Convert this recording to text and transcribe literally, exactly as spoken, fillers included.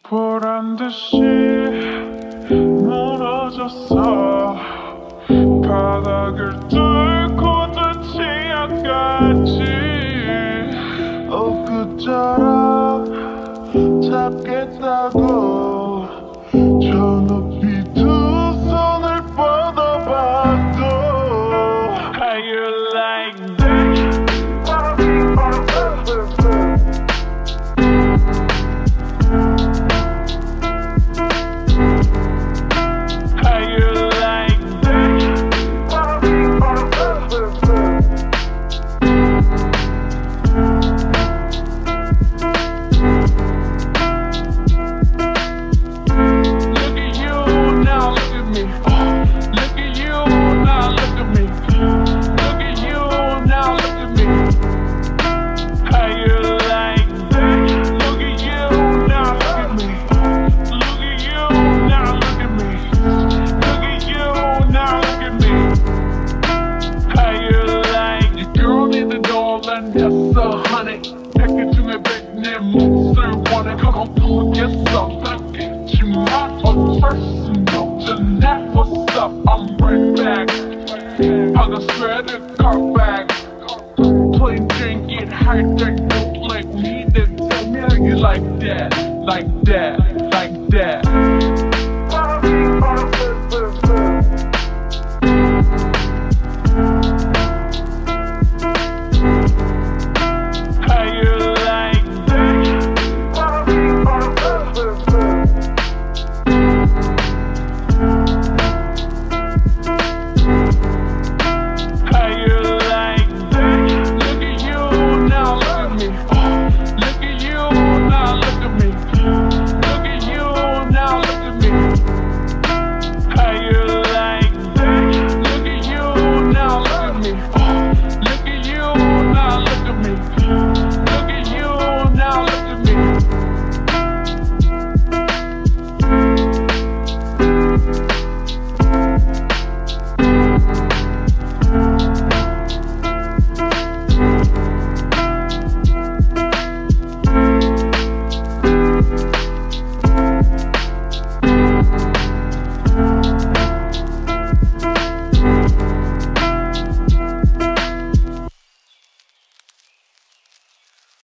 보란듯이 무너졌어. 바닥을 뚫고 든 치아까지 엊그처럼 잡겠다고 저 높이 두 손을 뻗어봐도 How you like that? 백개 중에 백 내 몫을 원해 그건 모르겠어 뺏기지만 어쩔 순 없잖아 What's up? I'm right back 방금 sweater car back Plain drink it high drink look like me Then tell me how you like that Like that, like that